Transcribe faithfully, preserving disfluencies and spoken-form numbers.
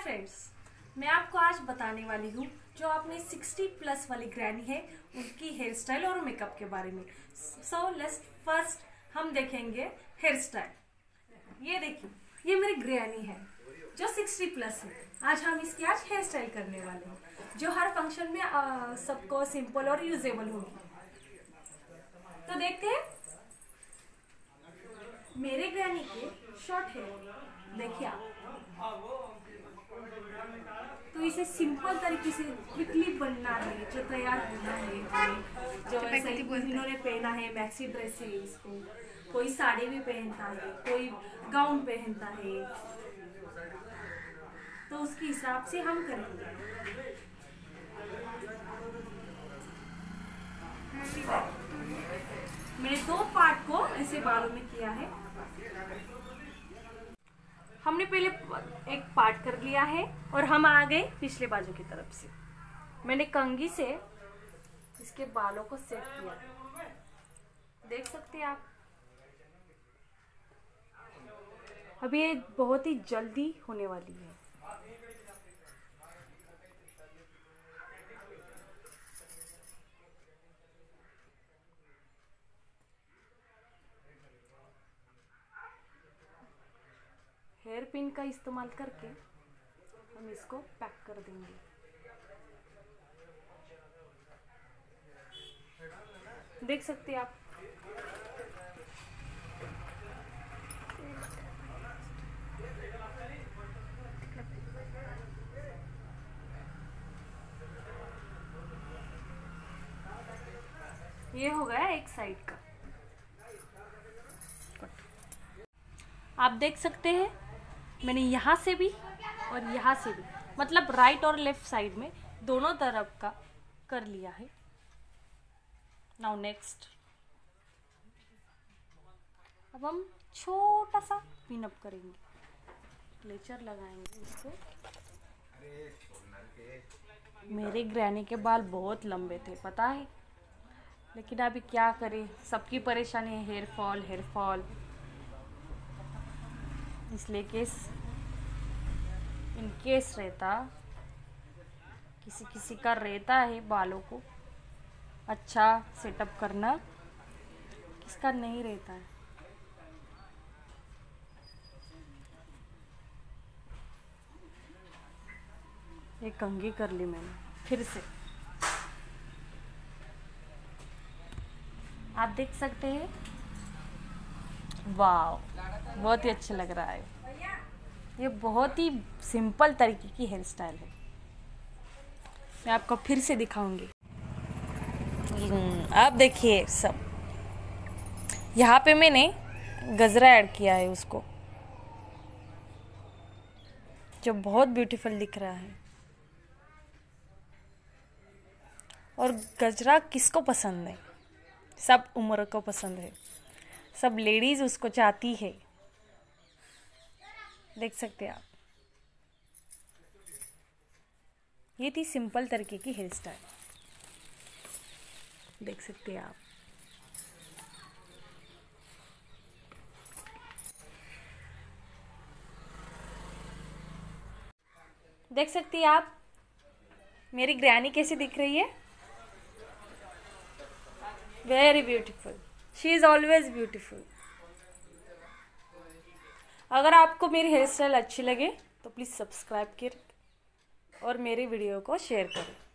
Friends, मैं आपको आज बताने वाली हूँ जो अपनी सिक्सटी प्लस वाली ग्रैनी है उनकी हेयर स्टाइल और मेकअप के बारे में। सो लेट्स फर्स्ट हम देखेंगे हेयर स्टाइल। ये देखिए, ये मेरी ग्रैनी है जो सिक्सटी प्लस है। आज हम इसकी आज हेयर स्टाइल करने वाले हैं जो हर फंक्शन में सबको सिंपल और यूजेबल होगी। तो देखते हैं मेरे ग्रैनी के शॉर्ट हेयर। देखिए आप, तो इसे सिंपल तरीके से क्विकली बनना है, जो तैयार होना है, जो ऐसे इन्होंने पहना है मैक्सी ड्रेस है, इसको कोई साड़ी भी पहनता है, कोई गाउन पहनता है, तो उसके हिसाब से हम करेंगे। मैंने दो पार्ट को ऐसे बालों में किया है। हमने पहले एक पार्ट कर लिया है और हम आ गए पिछले बाजू की तरफ से। मैंने कंघी से इसके बालों को सेट किया, देख सकते हैं आप। अभी ये बहुत ही जल्दी होने वाली है। हेयर पिन का इस्तेमाल करके हम इसको पैक कर देंगे। देख सकते हैं आप। ये हो गया एक साइड का। आप देख सकते हैं मैंने यहाँ से भी और यहाँ से भी, मतलब राइट और लेफ्ट साइड में दोनों तरफ का कर लिया है। नाउ नेक्स्ट, अब हम छोटा सा पिन अप करेंगे, क्लेचर लगाएंगे इसको। मेरे ग्रैनी के बाल बहुत लंबे थे, पता है, लेकिन अभी क्या करें, सबकी परेशानी है, हेयर फॉल हेयर फॉल इसलिए केस इन केस रहता, किसी किसी का रहता है बालों को अच्छा सेटअप करना, किसका नहीं रहता है। ये कंघी कर ली मैंने फिर से। आप देख सकते हैं, वाह, बहुत ही अच्छा लग रहा है। ये बहुत ही सिंपल तरीके की हेयर स्टाइल है। मैं आपको फिर से दिखाऊंगी। आप देखिए, सब यहाँ पे मैंने गजरा ऐड किया है उसको, जो बहुत ब्यूटीफुल दिख रहा है। और गजरा किसको पसंद है? सब उम्र को पसंद है, सब लेडीज उसको चाहती है। देख सकते हैं आप, ये थी सिंपल तरीके की हेयर स्टाइल। देख सकते हैं आप। देख सकती हैं आप मेरी ग्रैनी कैसी दिख रही है। Very beautiful, she is always beautiful. अगर आपको मेरी हेयर स्टाइल अच्छी लगे तो प्लीज़ सब्सक्राइब करें और मेरे वीडियो को शेयर करें।